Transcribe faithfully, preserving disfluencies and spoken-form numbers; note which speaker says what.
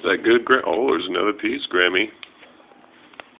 Speaker 1: That good, Gra- oh, there's another piece, Grammy.